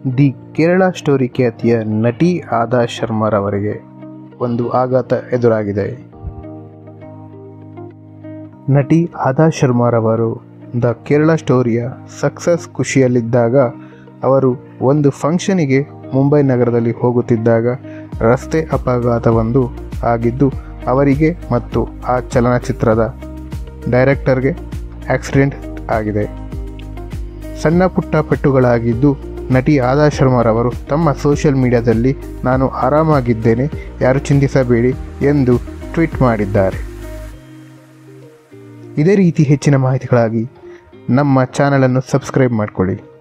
The Kerala story ಖ್ಯಾತಿಯ ನಟಿ ಆದಾ ಶರ್ಮಾರವರಿಗೆ ಒಂದು ಆಘಾತ ಎದುರಾಗಿದೆ. ನಟಿ ಆದಾ ಶರ್ಮಾರವರು ದ ಕೇರಳ ಸ್ಟೋರಿಯ ಸಕ್ಸಸ್ ಖುಷಿಯಲ್ಲಿದ್ದಾಗ ಅವರು ಒಂದು ಫಂಕ್ಷನಿಗೆ ಮುಂಬೈ ನಗರದಲ್ಲಿ ಹೋಗುತ್ತಿದ್ದಾಗ ರಸ್ತೆ ಅಪಘಾತವೊಂದು ಆಗಿದ್ದು ಅವರಿಗೆ ಮತ್ತು ಆ ಚಲನಚಿತ್ರದ ಡೈರೆಕ್ಟರ್ಗೆ ಆಕ್ಸಿಡೆಂಟ್ ಆಗಿದೆ. ಸಣ್ಣ ಪುಟ್ಟ ಪೆಟ್ಟುಗಳಾಗಿದ್ದು ನಟಿ ಆದಾ ಶರ್ಮಾರವರು ತಮ್ಮ ಸೋಷಿಯಲ್ ಮೀಡಿಯಾದಲ್ಲಿ ನಾನು ಆರಾಮಾಗಿದ್ದೇನೆ, ಯಾರು ಚಿಂತಿಸಬೇಡಿ ಎಂದು ಟ್ವೀಟ್ ಮಾಡಿದ್ದಾರೆ. ಇದೇ ರೀತಿ ಹೆಚ್ಚಿನ ಮಾಹಿತಿಗಳಾಗಿ ನಮ್ಮ ಚಾನಲನ್ನು ಸಬ್ಸ್ಕ್ರೈಬ್ ಮಾಡಿಕೊಳ್ಳಿ.